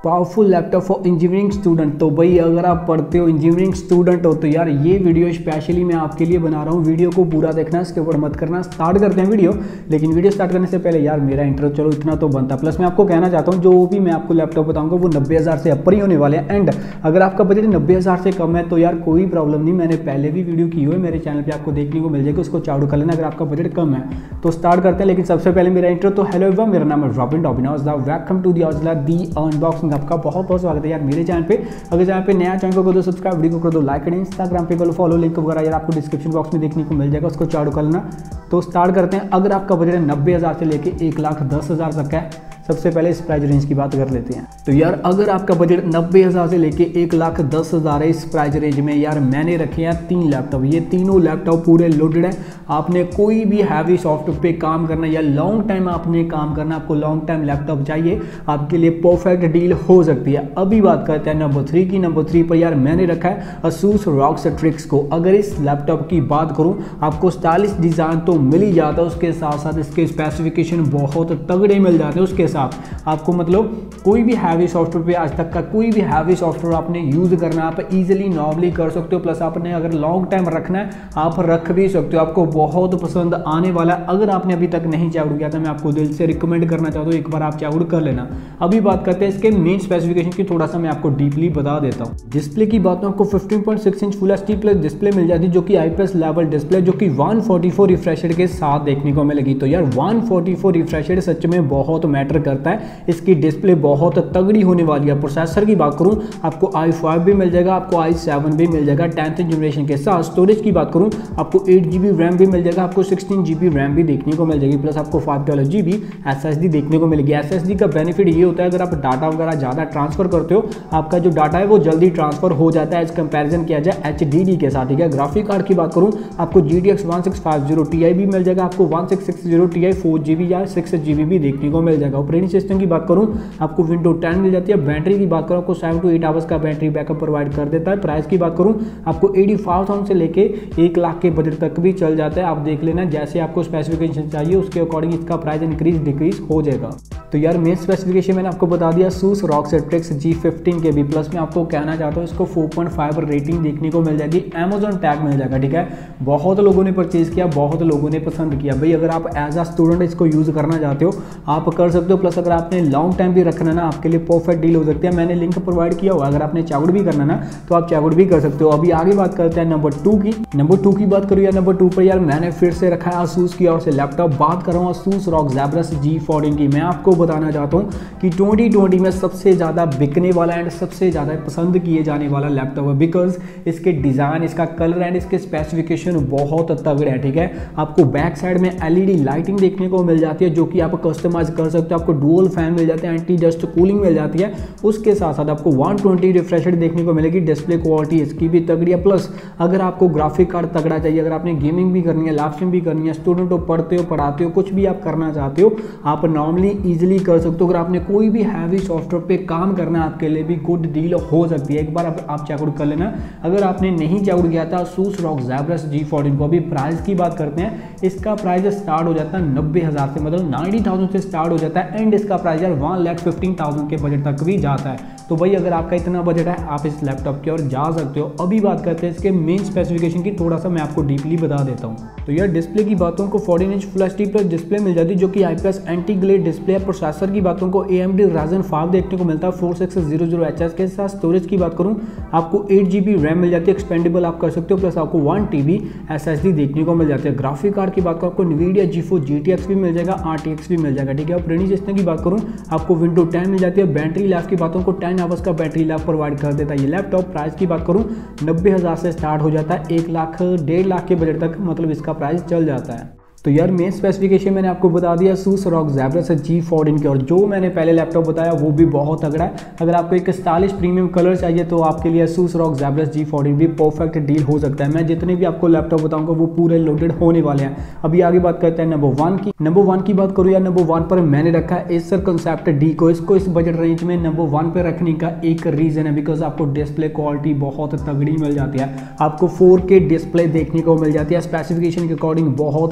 Powerful laptop for engineering student. तो भाई अगर आप पढ़ते हो इंजीनियरिंग स्टूडेंट हो तो यार ये वीडियो स्पेशली मैं आपके लिए बना रहा हूँ। वीडियो को पूरा देखना, इसके ऊपर मत करना। स्टार्ट करते हैं वीडियो। लेकिन वीडियो स्टार्ट करने से पहले यार मेरा इंट्रो चलो इतना तो बनता। प्लस मैं आपको कहना चाहता हूँ जो भी मैं आपको लैपटॉप बताऊँगा वो 90,000 से ऊपर ही होने वाले हैं। एंड अगर आपका बजट 90,000 से कम है तो यार कोई प्रॉब्लम नहीं, मैंने पहले भी वीडियो की हुई है, मेरे चैनल पर आपको देखने को मिल जाएगी, उसको चालू कर लेना अगर आपका बजट कम है। तो स्टार्ट करते हैं। लेकिन सबसे पहले मेरा इंट्रो। तो हेलो एवरीवन, मेरा नाम है Robin Aujla. Welcome to the Aujla the unboxing. आपका बहुत बहुत स्वागत है यार मेरे चैनल पे। अगर चैनल पे नया चैनल को कर दो सब्सक्राइब, वीडियो को कर दो लाइक, एंड इंस्टाग्राम पे कर लो फॉलो, लिंक वगैरह यार आपको डिस्क्रिप्शन बॉक्स में देखने को मिल जाएगा, उसको चालू कर लेना। तो स्टार्ट करते हैं। अगर आपका बजट 90,000 से लेके 1,10,000 तक है, सबसे पहले इस प्राइस रेंज की बात कर लेते हैं। तो यार अगर आपका बजट 90,000 से लेके 1,10,000 है, इस प्राइस रेंज में यार मैंने रखे हैं 3 लैपटॉप। ये तीनों लैपटॉप पूरे लोडेड है। आपने कोई भी हैवी सॉफ्टवेयर पे काम करना या लॉन्ग टाइम आपने काम करना, आपको लॉन्ग टाइम लैपटॉप चाहिए, आपके लिए परफेक्ट डील हो सकती है। अभी बात करते हैं नंबर 3 की। नंबर 3 पर यार मैंने रखा है Asus ROG Strix को। अगर इस लैपटॉप की बात करूं, आपको स्टाइलिश डिज़ाइन तो मिल ही जाता है, उसके साथ साथ इसके स्पेसिफिकेशन बहुत तगड़े मिल जाते हैं। उसके साथ आपको मतलब कोई भी हैवी सॉफ्टवेयर पे आज तक का कोई भी हैवी सॉफ्टवेयर आपने यूज़ करना आप इजीली नॉर्मली कर सकते हो। प्लस आपने अगर लॉन्ग टाइम रखना है आप रख भी सकते हो, आपको बहुत पसंद आने वाला है। अगर आपने अभी तक नहीं चाउड किया था, मैं आपको दिल से रिकमेंड करना चाहता हूँ एक बार आप चाउड कर लेना। अभी बात करते हैं इसके मेन स्पेसिफिकेशन की, थोड़ा सा मैं आपको डीपली बता देता हूँ। डिस्प्ले की बात में आपको 15.6 inch full HD plus display मिल जाती है, जो कि IPS लेवल डिस्प्ले, जो कि 144 रिफ्रेश रेट के साथ देखने को मिलेगी। तो यार 144 रिफ्रेश रेट सच में बहुत मैटर करता है। इसकी डिस्प्ले बहुत तगड़ी होने वाली है। प्रोसेसर की बात करूं, आपको i5 भी मिल जाएगा, आपको i7 भी मिल जाएगा 10th जनरेशन के साथ। स्टोरेज की बात करूं, आपको 8 GB रैम भी मिल जाएगा, आपको 16 GB रैम भी देखने को मिल जाएगी। प्लस आपको 512 GB SSD देखने को मिलेगी। SSD का बेनिफिट ये होता है अगर आप डाटा वगैरह ज़्यादा ट्रांसफर करते हो, आपका जो डाटा है वो जल्दी ट्रांसफर हो जाता है एज कंपेरिजन किया जाए HDD के साथ। ठीक है। ग्राफिक कार्ड की बात करूँ, आपको GTX 1650 Ti भी मिल जाएगा, आपको 1660 Ti 4 GB या 6 GB भी देखने को मिल जाएगा। ऑपरेटिंग सिस्टम की बात करूं, आपको विंडो 10 मिल जाती है। बैटरी की बात करूं, आपको 7 to 8 आवर्स का बैटरी बैकअप प्रोवाइड कर देता है। प्राइस की बात करूं, आपको 85,000 से लेके 1 लाख के बजट तक भी चल जाता है। आप देख लेना जैसे आपको स्पेसिफिकेशन चाहिए उसके अकॉर्डिंग इसका प्राइस इंक्रीज डिक्रीज हो जाएगा। तो यार मेन स्पेसिफिकेशन मैंने आपको बता दिया Asus ROG Strix G15 के भी। प्लस मैं आपको कहना चाहता हूँ इसको 4.5 रेटिंग देखने को मिल जाएगी, Amazon टैग मिल जाएगा। ठीक है। बहुत लोगों ने परचेज किया, बहुत लोगों ने पसंद किया। भाई अगर आप एज अ स्टूडेंट इसको यूज़ करना चाहते हो आप कर सकते हो। प्लस अगर आपने लॉन्ग टाइम भी रखना ना, आपके लिए परफेक्ट डील हो सकती है। मैंने लिंक प्रोवाइड किया हुआ, अगर आपने चाउड भी करना ना तो आप चाउड भी कर सकते हो। अभी आगे बात करते हैं नंबर 2 की। नंबर 2 की बात करूँ यार, नंबर 2 पर यार मैंने फिर से रखा है Asus की ओर से लैपटॉप। बात कर रहा हूँ Asus ROG Zephyrus G14 की। मैं आपको बताना चाहता हूँ कि 2020 में सबसे ज़्यादा बिकने वाला एंड सबसे ज़्यादा पसंद किए जाने वाला लैपटॉप है, बिकॉज इसके डिज़ाइन, इसका कलर एंड इसके स्पेसिफिकेशन बहुत तगड़े हैं। ठीक है। आपको बैक साइड में LED लाइटिंग देखने को मिल जाती है, जो कि आप कस्टमाइज कर सकते हो। आपको डुअल फैन मिल जाते हैं, एंटी डस्ट कूलिंग मिल जाती है। उसके साथ साथ आपको 120 रिफ्रेश रेट देखने को मिलेगी। डिस्प्ले क्वालिटी इसकी भी तगड़ी है। प्लस अगर आपको ग्राफिक कार्ड तगड़ा चाहिए, अगर आपने गेमिंग भी करनी है, लाइव स्ट्रीम भी करनी है, स्टूडेंट हो, पढ़ते हो, पढ़ाते हो, कुछ भी आप करना चाहते हो आप नॉर्मली ईजिली कर सकते हो। अगर आपने कोई भी हैवी सॉफ्टवेयर पे काम करना है आपके लिए भी गुड डील हो सकती है। एक बार आप चेकआउट कर लेना अगर आपने नहीं चेकआउट किया था Asus ROG Zephyrus G14 को। अभी प्राइस की बात करते हैं, इसका प्राइस स्टार्ट हो जाता है 90,000 से, मतलब 90,000 से स्टार्ट हो जाता है। एंड इसका प्राइस यार 1,15,000 के बजट तक भी जाता है। तो भाई अगर आपका इतना बजट है आप इस लैपटॉप की ओर जा सकते हो। अभी बात करते हैं इसके मेन स्पेसिफिकेशन की, थोड़ा सा मैं आपको डीपली बता देता हूँ। तो यार डिस्प्ले की बातों को 14 inch full HD plus display मिल जाती है, जो कि IPS एंटी ग्लेयर डिस्प्ले है। प्रोसेसर की बातों को AMD Ryzen 5 देखने को मिलता है 4600HS के साथ। स्टोरेज की बात करूँ, आपको 8 GB रैम मिल जाती है, एक्सपेंडेबल आप कर सकते हो। प्लस आपको 1 TB SSD देखने को मिल जाती है। ग्राफिक कार्ड की बात करूँ, आपको NVIDIA GeForce GTX भी मिल जाएगा, RTX भी मिल जाएगा। ठीक है। ऑपरेटिंग सिस्टम की बात करूँ, आपको विंडो 10 मिल जाती है। बैटरी लाइफ की बातों को 10 आवर्स का बैटरी लाइफ प्रोवाइड कर देता है ये लैपटॉप। प्राइस की बात करूँ 90,000 से स्टार्ट हो जाता है, 1 लाख 1.5 लाख के बजट तक मतलब इसका प्राइस चल जाता है। तो यार मेन स्पेसिफिकेशन मैंने आपको बता दिया Asus ROG Zephyrus G14 की। और जो मैंने पहले लैपटॉप बताया वो भी बहुत तगड़ा है। अगर आपको एक स्टाइलिश प्रीमियम कलर चाहिए तो आपके लिए Asus ROG Zephyrus G14 भी परफेक्ट डील हो सकता है। मैं जितने भी आपको लैपटॉप बताऊंगा वो पूरे लोडेड होने वाले हैं। अभी आगे बात करते हैं नंबर 1 की। नंबर 1 की बात करूँ यार, नंबर 1 पर मैंने रखा है Acer Concept D को। इसको इस बजट रेंज में नंबर 1 पे रखने का एक रीजन है, बिकॉज आपको डिस्प्ले क्वालिटी बहुत तगड़ी मिल जाती है। आपको 4K डिस्प्ले देखने को मिल जाती है, स्पेसिफिकेशन के अकॉर्डिंग बहुत ज़्यादा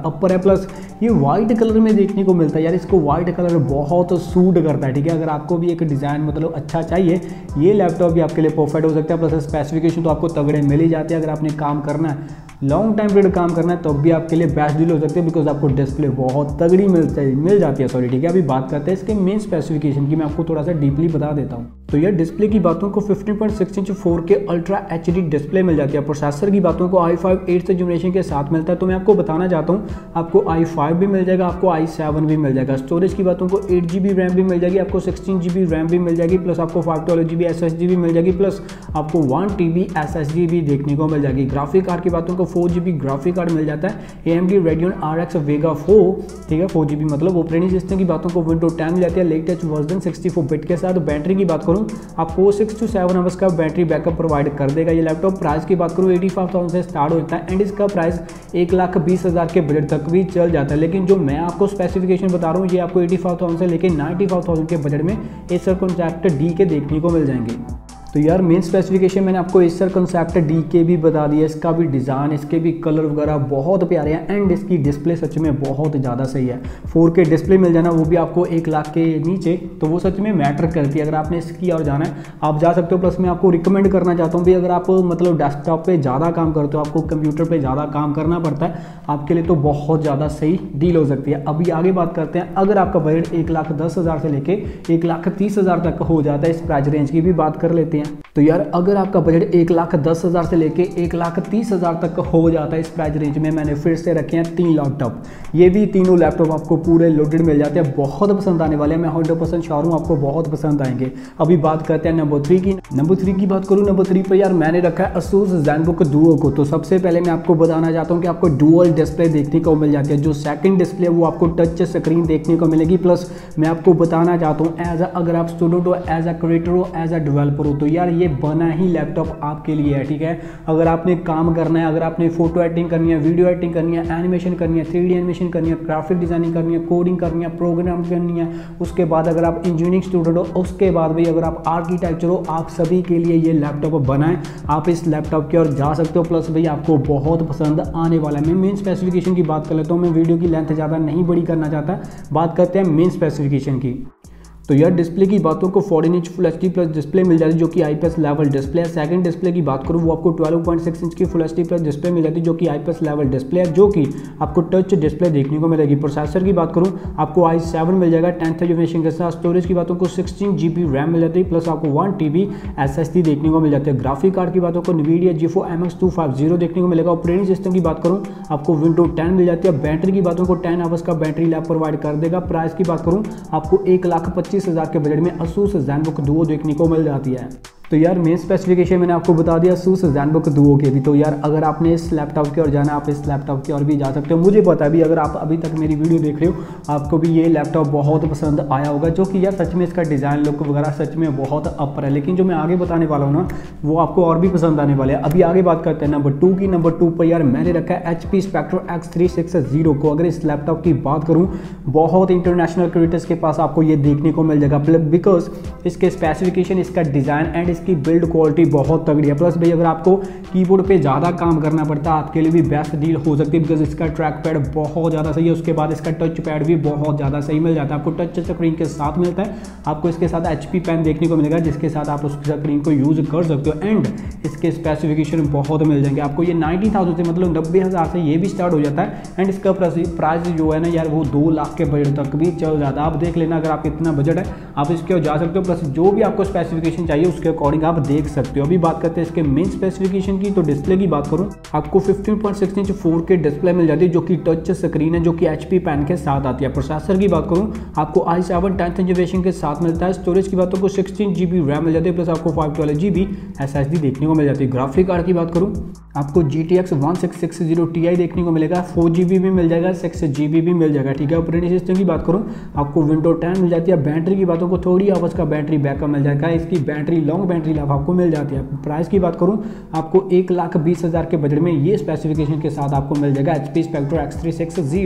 अपर है, प्लस ये वाइट कलर में देखने को मिलता है यार, इसको वाइट कलर बहुत सूट करता है, ठीक है। अगर आपको भी एक डिज़ाइन मतलब अच्छा चाहिए, ये लैपटॉप भी आपके लिए परफेक्ट हो सकता है। प्लस स्पेसिफिकेशन तो आपको तगड़े मिल ही जाते हैं। अगर आपने काम करना है, लॉन्ग टाइम पीरियड काम करना है, तो भी आपके लिए बेस्ट डील हो सकती है, बिकॉज आपको डिस्प्ले बहुत तगड़ी मिल जाती है, सॉरी, ठीक है। अभी बात करते हैं इसके मेन स्पेसिफिकेशन की, मैं आपको थोड़ा सा डीपली बता देता हूँ। तो यार डिस्प्ले की बातों को 15.6 inch 4K ultra HD display मिल जाती है। प्रोसेसर की बातों को i5 8th जनरेशन के साथ मिलता है। तो मैं आपको बताना चाहता हूँ, आपको i5 भी मिल जाएगा, आपको i7 भी मिल जाएगा। स्टोरेज की बातों को 8GB रैम भी मिल जाएगी, आपको 16GB रैम भी मिल जाएगी, प्लस आपको 512GB SSD भी मिल जाएगी, प्लस आपको 1TB SSD भी देखने को मिल जाएगी। ग्राफिक कार्ड की बातों को 4GB ग्राफिक कार्ड मिल जाता है। AMD Radeon RX Vega 4, ठीक है, 4GB मतलब। ऑपरेटिंग सिस्टम की बातों को Windows 10 मिल जाती है, लेटेस्ट वर्जन 64 बिट के साथ। बैटरी की बात करूँ, आपको 6 to 7 आवर्स का बैटरी बैकअप प्रोवाइड कर देगा ये लैपटॉप। प्राइस की बात करूँ 85,000 से स्टार्ट होता है, एंड इसका प्राइस 1,20,000 के बजट तक भी चल जाता है। लेकिन जो मैं आपको स्पेसिफिकेशन बता रहा हूँ, ये आपको 85,000 से लेकर 95,000 के बजट में एसर कॉन्सेप्ट डी के देखने को मिल जाएंगे। तो यार मेन स्पेसिफिकेशन मैंने आपको एसर कॉन्सेप्ट डी के भी बता दिया, इसका भी डिज़ाइन, इसके भी कलर वगैरह बहुत प्यारे हैं, एंड इसकी डिस्प्ले सच में बहुत ज़्यादा सही है। 4K डिस्प्ले मिल जाना, वो भी आपको 1 लाख के नीचे, तो वो सच में मैटर करती है। अगर आपने इसकी और जाना है, आप जा सकते हो। प्लस मैं आपको रिकमेंड करना चाहता हूँ भी, अगर आप मतलब डेस्कटॉप पे ज़्यादा काम करते हो, आपको कंप्यूटर पे ज़्यादा काम करना पड़ता है, आपके लिए तो बहुत ज़्यादा सही डील हो सकती है। अभी आगे बात करते हैं, अगर आपका बजट 1,10,000 से लेके 1,30,000 तक हो जाता है, इस प्राइस रेंज की भी बात कर लेते हैं। तो यार अगर आपका बजट 1,10,000 से लेके 1,30,000 तक हो जाता है, इस प्राइस रेंज में मैंने फिर से रखे हैं 3 लैपटॉप। ये भी तीनों लैपटॉप आपको पूरे लोडेड मिल जाते हैं, बहुत पसंद आने वाले हैं। मैं 100% श्योर हूँ आपको बहुत पसंद आएंगे। अभी बात करते हैं नंबर 3 की। नंबर 3 की बात करूँ, नंबर 3 पर यार मैंने रखा है Asus ZenBook Duo को। तो सबसे पहले मैं आपको बताना चाहता हूँ कि आपको डुअल डिस्प्ले देखने को मिल जाती है। जो सेकंड डिस्प्ले है वो आपको टच स्क्रीन देखने को मिलेगी। प्लस मैं आपको बताना चाहता हूँ, अगर आप स्टूडेंट हो, एज अ क्रिएटर हो, एज अ डेवलपर हो, तो यार ये बना ही लैपटॉप आपके लिए है, ठीक है। अगर आपने काम करना है, अगर आपने फोटो एडिटिंग करनी है, वीडियो एडिटिंग करनी है, एनिमेशन करनी है, 3D एनिमेशन करनी है, ग्राफिक डिजाइनिंग करनी है, कोडिंग करनी है, प्रोग्राम करनी है, उसके बाद अगर आप इंजीनियरिंग स्टूडेंट हो, उसके बाद भाई अगर आप आर्किटेक्चर हो, आप सभी के लिए ये लैपटॉप बनाएं। आप इस लैपटॉप की ओर जा सकते हो। प्लस भाई आपको बहुत पसंद आने वाला है। मैं मेन स्पेसिफिकेशन की बात कर लेता हूँ, मैं वीडियो की लेंथ ज़्यादा नहीं बड़ी करना चाहता। बात करते हैं मेन स्पेसिफिकेशन की। तो यार डिस्प्ले की बातों को 14 inch full HD plus display मिल जाती है, जो कि IPS लेवल डिस्प्ले है। सेकंड डिस्प्ले की बात करूँ, वो आपको 12.6 इंच की फुल एचडी प्लस डिस्प्ले मिल जाती है, जो कि IPS लेवल डिस्प्ले है, जो कि आपको टच डिस्प्ले देखने को मिलेगी। प्रोसेसर की बात करूँ, आपको i7 मिल जाएगा 10th जनरेशन के साथ। स्टोरेज की बातों को 16GB रैम मिल जाती है, प्लस आपको 1TB SSD देखने को मिल जाती है। ग्राफिक कार्ड की बातों को NVIDIA GeForce MX 250 देखने को मिलेगा। ऑपरेटिंग सिस्टम की बात करूँ, आपको Windows 10 मिल जाती है। बैटरी की बातों को 10 आवर्स का बैटरी लाइफ प्रोवाइड कर देगा। प्राइस की बात करूँ, आपको 1,25,000 के बजट में Asus ZenBook Duo देखने को मिल जाती है। तो यार मेन स्पेसिफिकेशन मैंने आपको बता दिया Asus ZenBook Duo के भी। तो यार अगर आपने इस लैपटॉप की ओर जाना, आप इस लैपटॉप की ओर भी जा सकते हो। मुझे पता है भी, अगर आप अभी तक मेरी वीडियो देख रहे हो, आपको भी ये लैपटॉप बहुत पसंद आया होगा, जो कि यार सच में इसका डिज़ाइन लुक वगैरह सच में बहुत अपर है। लेकिन जो मैं आगे बताने वाला हूँ ना, वो आपको और भी पसंद आने वाले हैं। अभी आगे बात करते हैं नंबर 2 की। नंबर 2 पर यार मैंने रखा है HP Spectre X360 को। अगर इस लैपटॉप की बात करूँ, बहुत इंटरनेशनल क्रिएटर्स के पास आपको ये देखने को मिल जाएगा, बिकॉज इसके स्पेसिफिकेशन, इसका डिज़ाइन एंड इसकी बिल्ड क्वालिटी बहुत तगड़ी है। प्लस भाई अगर आपको कीबोर्ड पे ज़्यादा काम करना पड़ता है, आपके लिए भी बेस्ट डील हो सकती है, बिकॉज इसका ट्रैक पैड बहुत ज़्यादा सही है। उसके बाद इसका टच पैड भी बहुत ज़्यादा सही मिल जाता है, आपको टच स्क्रीन के साथ मिलता है। आपको इसके साथ HP पेन देखने को मिलेगा, जिसके साथ आप उस स्क्रीन को यूज़ कर सकते हो। एंड इसके स्पेसिफिकेशन बहुत मिल जाएंगे आपको। ये 90,000 से मतलब 90,000 से ये भी स्टार्ट हो जाता है। एंड इसका प्राइस जो है ना यार, वो 2 लाख के बजट तक भी चल जाता है। आप देख लेना, अगर आपका इतना बजट है, आप इसके जा सकते हो। प्लस जो भी आपको स्पेसिफिकेशन चाहिए, उसके अकॉर्डिंग आप देख सकते हो। अभी बात करते हैं इसके मेन स्पेसिफिकेशन की। तो डिस्प्ले की बात करूं, आपको 15.6 इंच 4K डिस्प्ले मिल जाती है, जो कि टच स्क्रीन है, जो कि HP पेन के साथ आती है। प्रोसेसर की बात करूं, आपको i7 10th जनरेशन के साथ मिलता है। स्टोरेज की बातों को 16GB रैम मिल जाती है, प्लस आपको 512GB SSD देखने को मिल जाती है। ग्राफिक कार्ड की बात करूं, आपको GTX 1660 Ti देखने को मिलेगा। 4GB भी मिल जाएगा, 6GB भी मिल जाएगा, ठीक है। ऑपरेटिंग सिस्टम की बात करूं, आपको Windows 10 मिल जाती है। बैटरी की बातों को थोड़ी आवर्स का बैटरी बैकअप मिल जाएगा। इसकी बैटरी लॉन्ग बैटरी लाइफ आपको मिल जाती है। प्राइस की बात करूं, आपको 1,20,000 के बजट में ये स्पेसिफिकेशन के साथ आपको मिल जाएगा HP Spectre X360।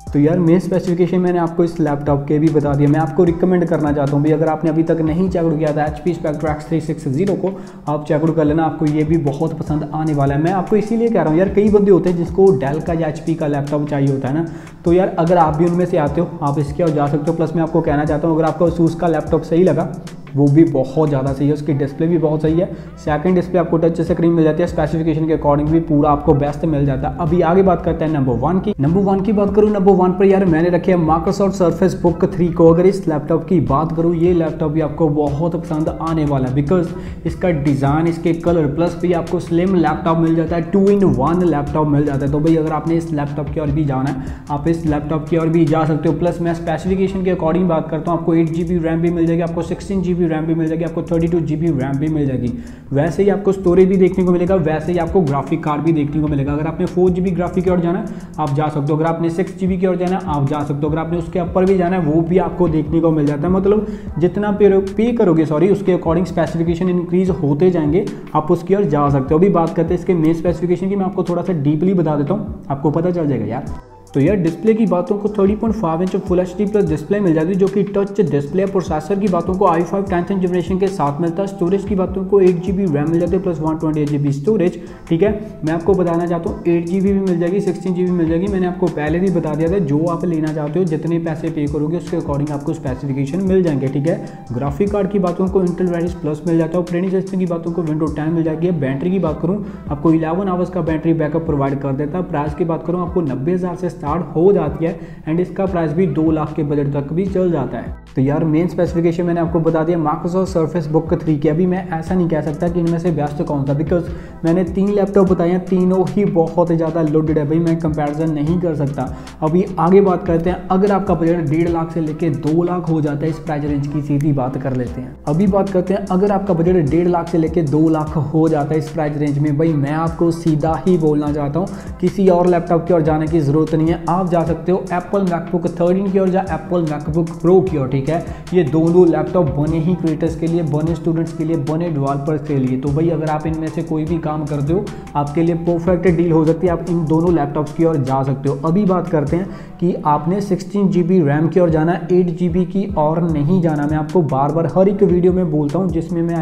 तो यार मेन स्पेसिफिकेशन मैंने आपको इस लैपटॉप के भी बता दिया। मैं आपको रिकमेंड करना चाहता हूँ भाई, अगर आपने अभी तक नहीं चेकआउट किया था HP Spectre X360 को, आप चेकआउट कर लेना, आपको ये भी बहुत पसंद आने वाला है। मैं आपको इसीलिए कह रहा हूँ यार, कई बंदे होते हैं जिसको डेल का या HP का लैपटॉप चाहिए होता है ना, तो यार अगर आप भी उनमें से आते हो आप इसके और जा सकते हो। प्लस मैं आपको कहना चाहता हूँ, अगर आपको Asus का लैपटॉप सही लगा, वो भी बहुत ज़्यादा सही है, उसकी डिस्प्ले भी बहुत सही है। सेकंड डिस्प्ले आपको टच स्क्रीन मिल जाती है, स्पेसिफिकेशन के अकॉर्डिंग भी पूरा आपको बेस्ट मिल जाता है। अभी आगे बात करते हैं नंबर 1 की। नंबर 1 की बात करूँ, नंबर 1 पर यार मैंने रखी है माइक्रोसॉफ्ट सर्फेस बुक 3 को। अगर इस लैपटॉप की बात करूँ, ये लैपटॉप भी आपको बहुत पसंद आने वाला है, बिकॉज इसका डिज़ाइन, इसके कलर, प्लस भी आपको स्लिम लैपटॉप मिल जाता है, 2-in-1 लैपटॉप मिल जाता है। तो भाई अगर आपने इस लैपटॉप की ओर भी जाना है, आप इस लैपटॉप की ओर भी जा सकते हो। प्लस मैं स्पेसिफिकेशन के अकॉर्डिंग बात करता हूँ, आपको 8GB रैम भी मिल जाएगी, आपको 16GB रैम भी मिल जाएगी, आपको 32GB रैम भी मिल जाएगी। वैसे ही आपको स्टोरेज भी देखने को मिलेगा, वैसे ही आपको ग्राफिक कार्ड भी देखने को मिलेगा। अगर आपने 4GB ग्राफिक की ओर जाना है आप जा सकते हो, अगर आपने 6GB की ओर जाना है आप जा सकते हो, अगर आपने उसके ऊपर भी जाना है वो भी आपको देखने को मिल जाता है। मतलब जितना पे करोगे उसके अकॉर्डिंग स्पेसिफिकेशन इंक्रीज होते जाएंगे, आप उसकी ओर जा सकते हो। अभी बात करते हैं इसके मेन स्पेसिफिकेशन की, मैं आपको थोड़ा सा डीपली बता देता हूँ, आपको पता चल जाएगा यार। तो यार डिस्प्ले की बातों को 30.5 inch full HD plus display मिल जाती है, जो कि टच डिस्प्ले। प्रोसेसर की बातों को i5 10th जनरेशन के साथ मिलता है। स्टोरेज की बातों को 8GB रैम मिल जाती है प्लस 128GB स्टोरेज। ठीक है, मैं आपको बताना चाहता हूँ 8GB भी मिल जाएगी, 16GB मिल जाएगी। मैंने आपको पहले भी बता दिया था, जो आप लेना चाहते हो जितने पैसे पे करोगे उसके अकॉर्डिंग आपको स्पेसिफिकेशन मिल जाएंगे। ठीक है, ग्राफिक कार्ड की बातों को इंटेल राइज प्लस मिल जाता है। ऑपरेटिंग सिस्टम की बातों को विंडो 10 मिल जाएगी। बैटरी की बात करूँ, आपको 11 आवर्स का बैटरी बैकअप प्रोवाइड कर देता है। प्राइस की बात करूँ, आपको 90,000 से स्टार्ट हो जाती है एंड इसका प्राइस भी 2 लाख के बजट तक भी चल जाता है। तो यार मेन स्पेसिफिकेशन मैंने आपको बता दिया माइक्रोसॉफ्ट सर्फेस बुक 3 की। अभी मैं ऐसा नहीं कह सकता कि इनमें से बेस्ट कौन सा, बिकॉज मैंने 3 लैपटॉप बताए हैं, तीनों ही बहुत ज़्यादा लोडेड है भाई, मैं कंपैरिजन नहीं कर सकता। अभी आगे बात करते हैं, अगर आपका बजट 1.5 लाख से लेके 2 लाख हो जाता है, इस प्राइस रेंज की सीधी बात कर लेते हैं। अभी बात करते हैं, अगर आपका बजट 1.5 लाख से लेके 2 लाख हो जाता है इस प्राइस रेंज में, भाई मैं आपको सीधा ही बोलना चाहता हूँ, किसी और लैपटॉप की ओर जाने की जरूरत नहीं है। आप जा सकते हो एप्पल मैकबुक 13 की ओर या एप्पल मैकबुक प्रो की ओर। ठीक है, ये दोनों लैपटॉप बने ही क्रिएटर्स के लिए, बने स्टूडेंट्स के लिए, बने डेवलपर्स के लिए। तो भाई अगर आप इनमें से कोई भी काम करते हो, आपके लिए परफेक्ट डील हो सकती है, आप इन दोनों लैपटॉप्स की ओर जा सकते हो। अभी बात करते हैं कि आपने 16GB रैम की ओर जाना है, 8GB की और नहीं जाना। मैं आपको बार बार हर एक वीडियो में बोलता हूँ जिसमें मैं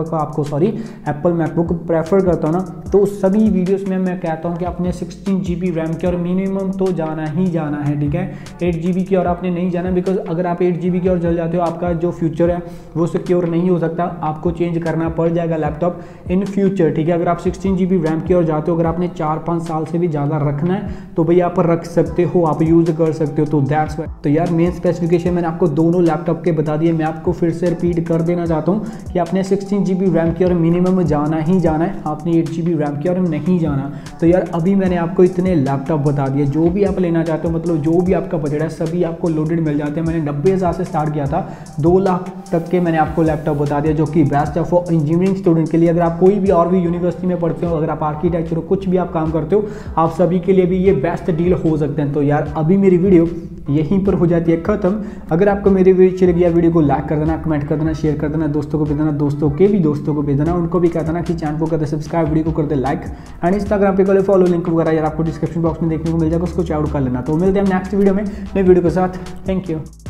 एप्पल मैकबुक प्रेफर करता हूँ ना, तो सभी वीडियोस में मैं कहता हूँ कि आपने 16GB रैम की ओर मिनिमम तो जाना ही जाना है। ठीक है, 8GB की ओर आपने नहीं जाना, बिकॉज अगर आप 8GB की ओर चल जाते हो, आपका जो फ्यूचर है वो सिक्योर नहीं हो सकता, आपको चेंज करना पड़ जाएगा लैपटॉप इन फ्यूचर। ठीक है, अगर आप 16GB रैम की ओर जाते हो, अगर आपने 4-5 साल से भी ज़्यादा रखना है तो भाई आप रख सकते हो, आप यूज़ कर सकते हो। तो दैट्स वाई। तो यार मेन स्पेसिफिकेशन मैंने आपको दोनों लैपटॉप के बता दिए। मैं आपको फिर से रिपीट कर देना चाहता हूँ कि आपने 16GB रैम की ओर मिनिमम जाना ही जाना है, आपने 8GB रैम की ओर नहीं जाना। तो यार अभी मैंने आपको इतने लैपटॉप बता दिए, जो भी आप लेना चाहते हो, मतलब जो भी आपका बजट है सभी आपको लोडेड मिल जाते हैं। मैंने 90,000 से स्टार्ट किया था, 2 लाख तक के मैंने आपको लैपटॉप बता दिया, जो कि बेस्ट है फॉर इंजीनियरिंग स्टूडेंट के लिए। अगर आप कोई भी और भी यूनिवर्सिटी में पढ़ते हो, अगर आप आर्किटेक्चर हो, कुछ भी आप काम करते हो, आप सभी के लिए भी ये बेस्ट डील हो सकते हैं। तो यार अभी मेरी वीडियो यहीं पर हो जाती है खत्म। अगर आपको मेरी वीडियो अच्छी लगी, वीडियो को लाइक कर देना, कमेंट कर देना, शेयर कर देना, दोस्तों को भेज देना, दोस्तों के भी दोस्तों को भेज देना, उनको भी कह देना कि चैनल को कर दे सब्सक्राइब, वीडियो को कर दे लाइक, एंड इंस्टाग्राम पे कर फॉलो, लिंक वगैरह यार आपको डिस्क्रिप्शन बॉक्स में देखने को मिल जाएगा, उसको चेकआउट कर लेना। तो मिलते हैं नेक्स्ट वीडियो में नई वीडियो के साथ। Thank you.